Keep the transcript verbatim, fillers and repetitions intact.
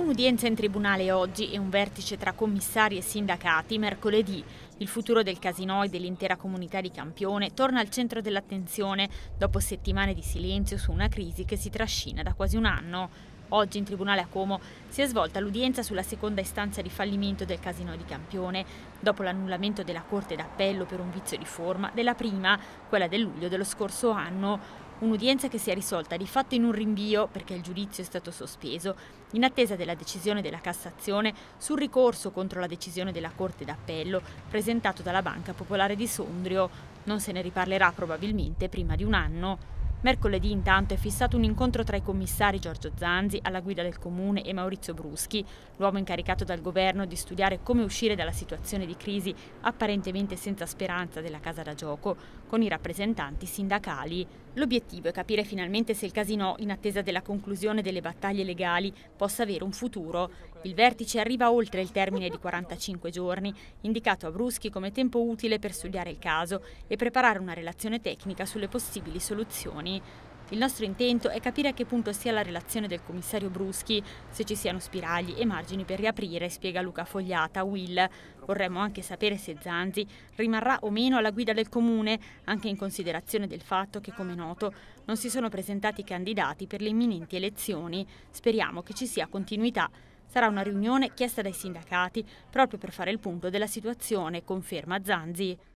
Un'udienza in tribunale oggi e un vertice tra commissari e sindacati mercoledì. Il futuro del casinò e dell'intera comunità di Campione torna al centro dell'attenzione dopo settimane di silenzio su una crisi che si trascina da quasi un anno. Oggi in tribunale a Como si è svolta l'udienza sulla seconda istanza di fallimento del casinò di Campione, dopo l'annullamento della Corte d'Appello per un vizio di forma della prima, quella del luglio dello scorso anno. Un'udienza che si è risolta di fatto in un rinvio perché il giudizio è stato sospeso, in attesa della decisione della Cassazione sul ricorso contro la decisione della Corte d'Appello presentato dalla Banca Popolare di Sondrio. Non se ne riparlerà probabilmente prima di un anno. Mercoledì intanto è fissato un incontro tra i commissari Giorgio Zanzi, alla guida del Comune, e Maurizio Bruschi, l'uomo incaricato dal governo di studiare come uscire dalla situazione di crisi apparentemente senza speranza della casa da gioco, con i rappresentanti sindacali. L'obiettivo è capire finalmente se il casinò, in attesa della conclusione delle battaglie legali, possa avere un futuro. Il vertice arriva oltre il termine di quarantacinque giorni, indicato a Bruschi come tempo utile per studiare il caso e preparare una relazione tecnica sulle possibili soluzioni. Il nostro intento è capire a che punto sia la relazione del commissario Bruschi, se ci siano spiragli e margini per riaprire, spiega Luca Fogliata, Will. Vorremmo anche sapere se Zanzi rimarrà o meno alla guida del Comune, anche in considerazione del fatto che, come noto, non si sono presentati candidati per le imminenti elezioni. Speriamo che ci sia continuità. Sarà una riunione chiesta dai sindacati proprio per fare il punto della situazione, conferma Zanzi.